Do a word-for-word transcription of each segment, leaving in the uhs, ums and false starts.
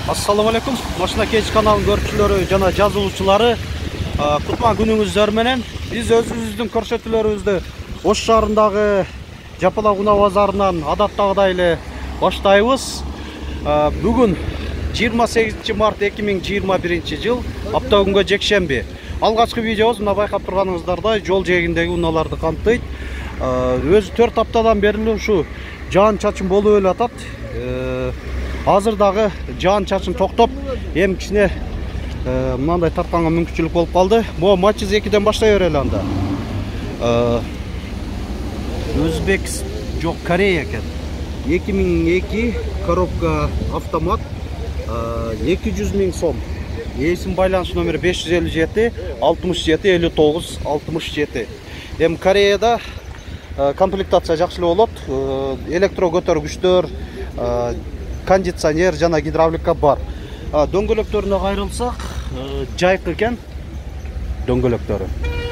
Assalamu alaikum. Машина кеч каналының көрүүчүлөрү жана жазылуучулары, кутман күнүңүздөр менен. Биз өзүбүздүн көрсөтүүлөрүбүздү Ош шаарындагы Жапалак унаа базарынан адаттагыдай эле баштайбыз. Бүгүн жыйырма сегизинчи март эки миң жыйырма биринчи жыл, апта күнгө жекшемби. Алгачкы видеобуз мына байкап турганыңыздардай жол жээгиндеги унааларды камтыйт. Өзү төрт аптадан бери ушу жаан чачын болуп эле атат. Азыр дагы жаан чачын токтоп, эми кичине мындай тартканга мүмкүнчүлүк болуп калды. Могу матчиз экиден баштай берели анда. Өзбек жок, Корея экен. эки миң эки коробка автомат, эки жүз миң сом. Эсим байланыш номери беш жүз элүү жети алтымыш жети элүү тогуз алтымыш жети. Эми Кореяда комплектация жакшы эле болот. Электро көтөргүчтөр, кондиционер жана гидравлика бар. Дөңгөлөктөрүнө кайрылсак, жайкы экен дөңгөлөктөрү.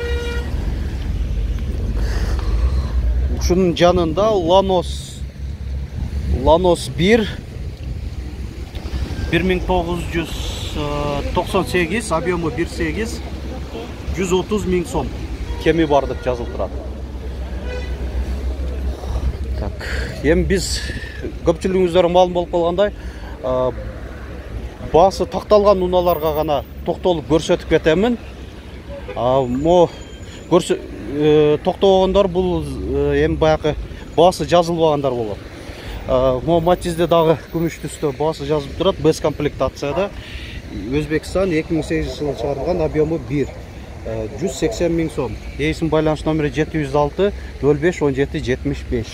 Ушунун жанында Lanos Lanos бир бир миң тогуз жүз токсон сегиз, объему бир сегиз, жүз отуз миң сом кеми бар деп жазылып турат. Так, эми биз көпчүлүгүңүздөр маалым болуп калгандай, баасы такталган унааларга гана токтолуп көрсөтүп кетемин. Мо токтобогондор бул эми баягы баасы жазылбагандар болот. Мо матчизде дагы күмүш түстө баасы жазылып турат, без комплектацияда. Өзбекстан эки миң сегизинчи жылы чыгарылган, объему бир, жүз сексен миң сом. Эсим байланыш номери жети жүз алты ноль беш он жети жетимиш беш.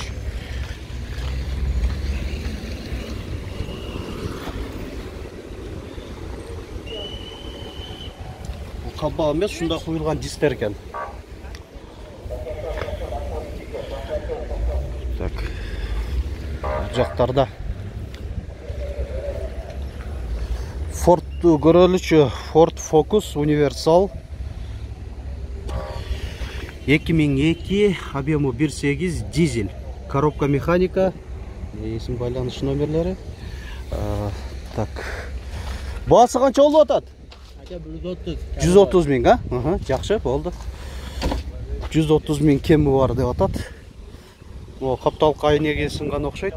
Кабак эмес, ушундай куюлган дистер экен. Так. Бул жактарда Ford көрөлүчү, Ford Focus универсал эки миң эки, объему бир сегиз, дизель, коробка механика, эсим байланыш номерлери. Так. Баасы канча болуп атат? жүз отуз миң, а? Ага, жакшы болду. жүз отуз миң кеми бар деп атат. О, капталка айнеге сынган окшойт.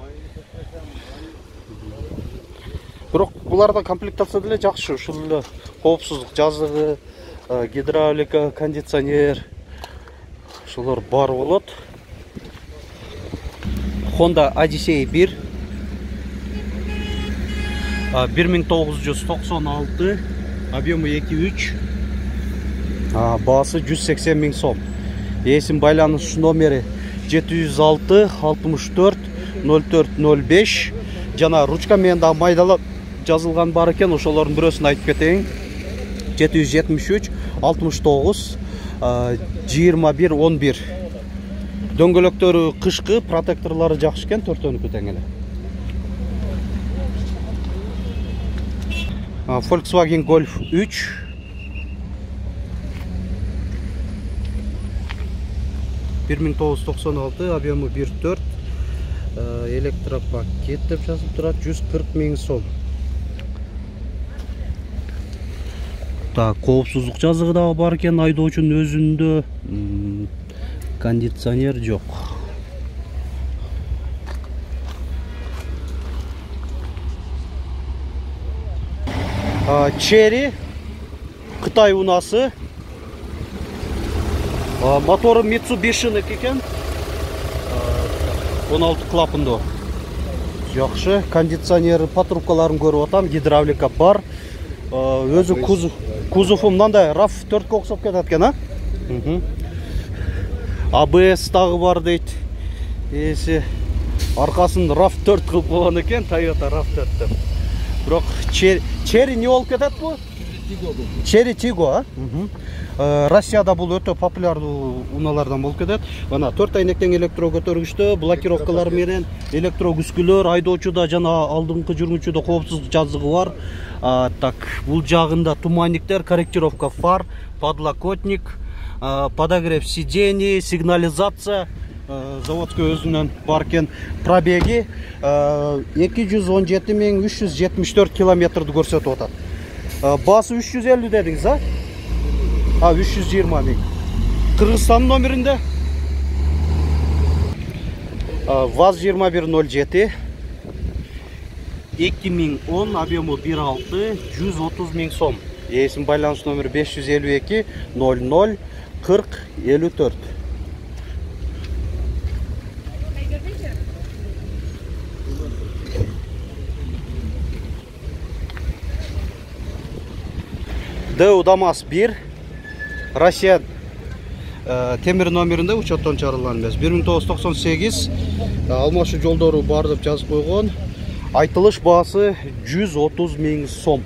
Бирок буларда комплектация деле жакшы, ушул эле коопсуздук жазыгы, гидравлика, кондиционер, ушулар бар болот. Honda Odyssey бир бир миң тогуз жүз токсон алты, объему эки үч, баасы жүз сексен миң сом. Эсим байланыш номери жети жүз алты алтымыш төрт ноль төрт ноль беш. Жана ручка менен да майдалап жазылган бар экен, ошолордун бирөөсүн айтып кетейин. жети жүз жетимиш үч алтымыш тогуз жыйырма бир он бир. Дөңгөлөктөрү кышкы, протекторлору жакшы экен, төртөөнүкү тең эле. Volkswagen Golf үч бир миң тогуз жүз токсон алты, объему бир төрт, электропакет деп жазылып турат, жүз кырк миң сом. Так, коопсуздук жазыгы дагы бар экен, айдоочунун өзүндө. Кондиционер жок. Черри, Кытай унасы. Мотору Mitsubishi-нык экен. он алты клапандуу. Жакшы, кондиционер, патрубкаларын көрүп атам, гидравлика бар. Өзү кузов, кузову мындай раф төрткө окшоп кетет экен, а? а бэ эс дагы бар дейт. Эси аркасын раф төрт кылып койгон экен, Toyota раф төрт деп. Бирок Черри не болуп кетет бу? Черри Тиго, а? Россияда бул өтө популярдуу унаалардан болуп кетет. Мына төрт айнектен электро көтөргүчтө, блокировкалар менен электро күскүлөр, айдоочуда жана алдыңкы жүргүнчүдө коопсуздук жазыгы бар. Так, бул жагында туманниктер, корректировка фар, подлокотник, подогрев сидений, сигнализация. заводской өзүнөн бар экен. Пробеги эки жүз он жети миң үч жүз жетимиш төрт километрди көрсөтүп атат. Басы үч жүз элүү дедиңиз, а? А, үч жүз жыйырма миң. Кыргызстан номеринде. ВАЗ жыйырма бир ноль жети. эки миң он, объему бир алты, жүз отуз миң сом. Эсим байланыш номери беш жүз элүү эки ноль ноль кырк элүү төрт. ДЭУ ДАМАЗ бир, Россия темир номеринде учеттон чыгарылган эмес. бир миң тогуз жүз токсон сегиз, алмашы жолдору бар деп жазып койгон. Айтылыш баасы жүз отуз миң сом.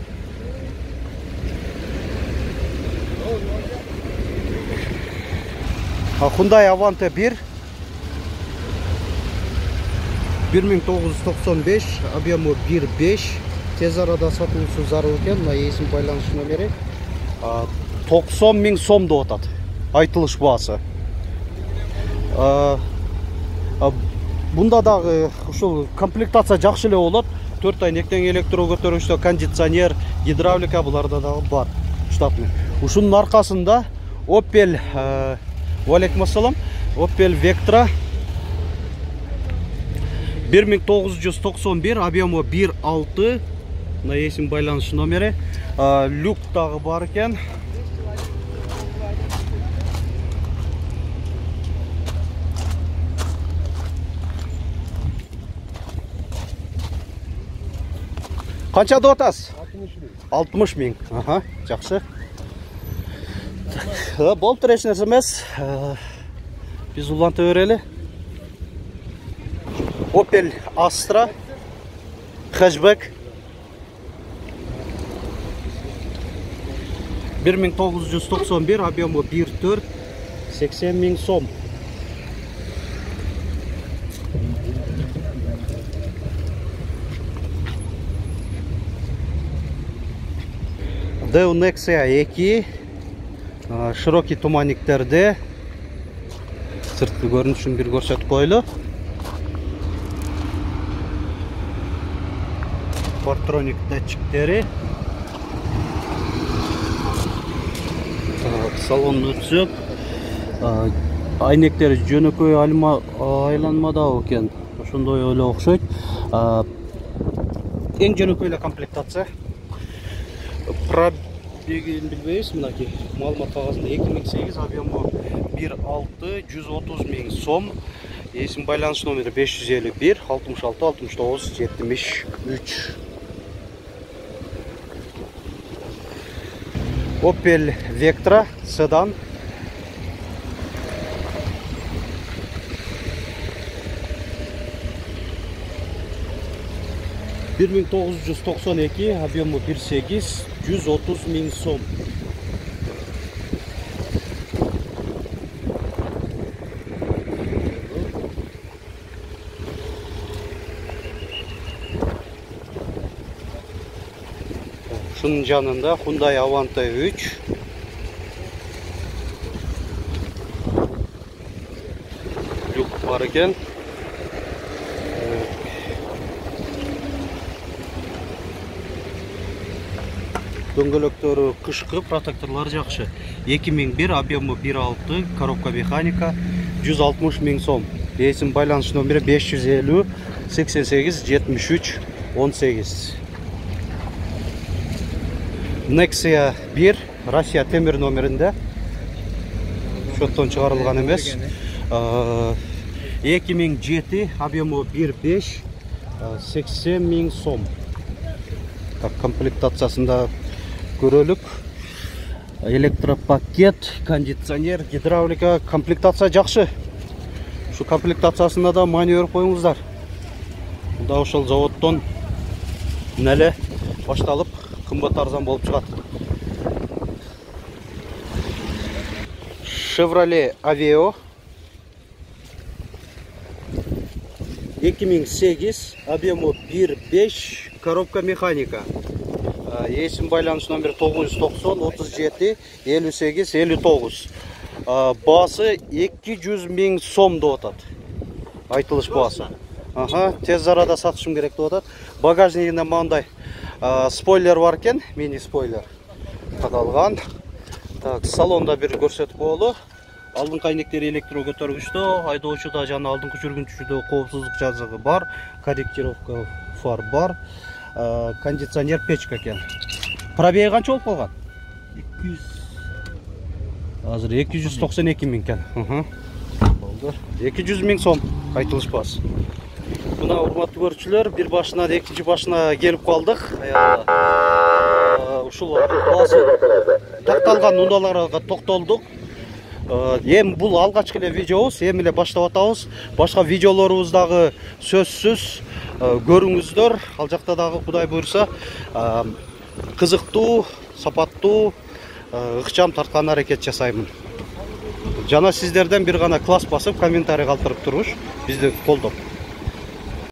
Hyundai Avante bir, bir ming тогуз жүз токсон беш, объему bir beş, tez arada satılışı zarur eкен, мына есім байланыш номері токсон миң сом деп атат. Айтылыш баасы. Бунда дагы ушул комплектация жакшы эле болот. төрт ай нектен электро көтөрүштө, кондиционер, гидравлика буларда дагы бар. Штатный. Ушунун аркасында Opel Валейкум ассалам, Opel Vectra bir ming тогуз жүз токсон бир, объему bir алты, мына есим байланыш номери. Люк дагы бар экен. Канча деп атасыз? алтымыш миң. Аха, жакшы. Болуптур, эч нерсе эмес. Биз уланта берели. Opel Astra hatchback bir ming тогуз жүз токсон бир, объему bir төрт, сексен миң сом. ДЭУ Nexia эки, широкий туманниктерде. Сыртқы көрүнүшүн бир көрсөтүп коелу. Партроник датчиктери. Салон өтсөк. Айнектери жөнөкөй айланмада экен. Ошондой эле окшойт. Эң жөнөкөй эле комплектация. Пробегин билбейбиз, мынакей маалымат кагазында эки миң сегиз, объему bir алты, жүз отуз миң сом. Есім байланыш номері беш жүз элүү бир, алтымыш алты, алтымыш тогуз, жетимиш үч. Opel Vectra sedan. bir ming тогуз жүз токсон эки, объему bir sekiz, жүз отуз миң сом. Şunun жанында Hyundai Avante üç. Люк бар екен. Дөңгөлөктөрү кышкы, протекторлары жакшы. эки миң бир, объему bir алты, коробка механика, жүз алтымыш миң сом. Есим байланыш номери беш жүз элүү, сексен сегиз, жетимиш үч, он сегиз. Nexia bir, Россия темир номеринде. Шоттон чыгарылган эмес. эки миң жети, объему bir beş, сексен миң сом. Так, комплектациясында көрөлүк. Электропакет, кондиционер, гидравлика, комплектация жакшы. Шу комплектациясында да маневр коюңуздар. Мында ошол заводтон неле башталып кымбат арзан болуп чыгат. Chevrolet Aveo эки миң сегиз, объему bir beş, коробка механика. Есим байланыш номер тогуз жүз токсон, отуз жети, элүү сегиз, элүү тогуз. Басы эки жүз миң сом деп атат. айтылыш баасы. Аха, тез арада сатышым керек деп атат. Багажнигинде мындай спойлер бар екен, мини спойлер кадалган. Так, салонда бир көрсөтүп болу. Алдыңкы айнектери электро көтөргүчтө, айдоочуда жана алдыңкы жүргүнчүдө коопсуздук жазыгы бар, корректировка фар бар, кондиционер печка экен. Пробеги канча болуп калган? эки жүз. Азыр эки жүз токсон эки миң экен. Болду. эки жүз миң сом айтылыш баасы. Мына урматтуу көрүүчүлөр, бир башынан экинчи башына келип калдык. Ушул баасы такталган унааларга токтолдук. Эми бул алгачкы эле видеобуз, эми эле баштап атабыз. Башка видеолорубуз дагы сөзсүз көрүңүздөр. Ал жакта дагы Кудай буйрса кызыктуу, сапаттуу, ыкчам тарткан аракет жасаймын. Жана сиздерден бир гана класс басып, комментарий калтырып туруш, бизди колдоп.